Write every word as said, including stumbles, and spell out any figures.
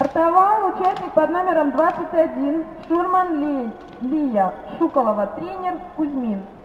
Стартовал участник под номером двадцать один, штурман Ли, Лия Шуколова, тренер Кузьмин.